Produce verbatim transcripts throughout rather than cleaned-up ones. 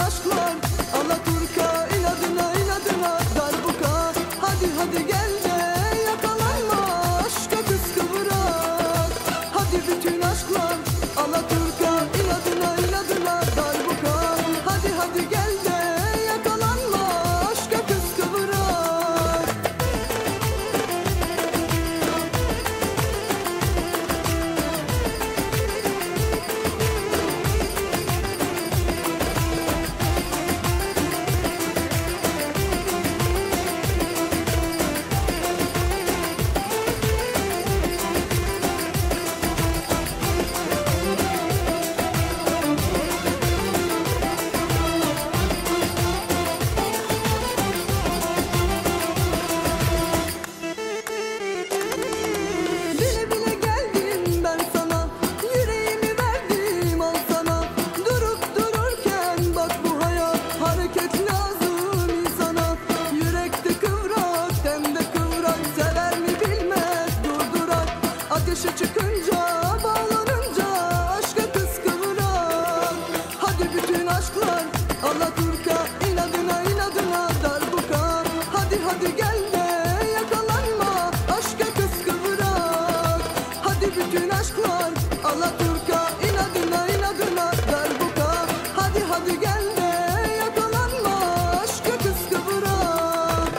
aşklar Alaturka inadına inadına darbuka. Hadi hadi gel de yakalanma aşka kıskıvrak. Hadi bütün aşklar Alaturka inadına inadına darbuka. Hadi hadi gel de yakalanma aşka kıskıvrak. Bile bile geldim ben sana, yüreğimi verdim al sana. Durup dururken bak bu hayat, hareket lazım insana. Yürekte kıvrak, temde kıvrak, sever mi bilmez durdurak. Ateşe çıkınca, bağlanınca aşka kıskıvrak. Hadi bütün aşklar Alaturka inadına inadına darbuka. Hadi hadi gel de yakalanma aşka kıskıvrak. Hadi bütün aşklar Alaturka inadına inadına darbuka. Hadi hadi gel de yakalanma aşka kıskıvrak.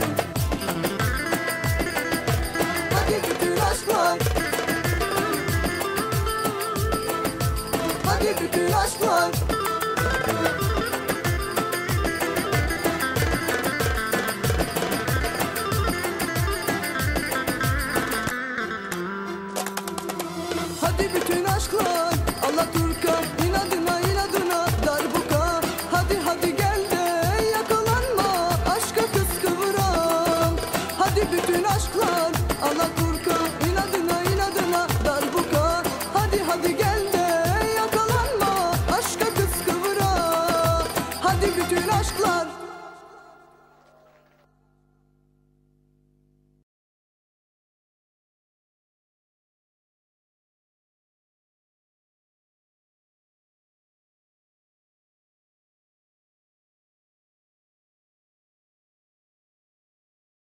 Hadi bütün aşklar, hadi bütün aşklar.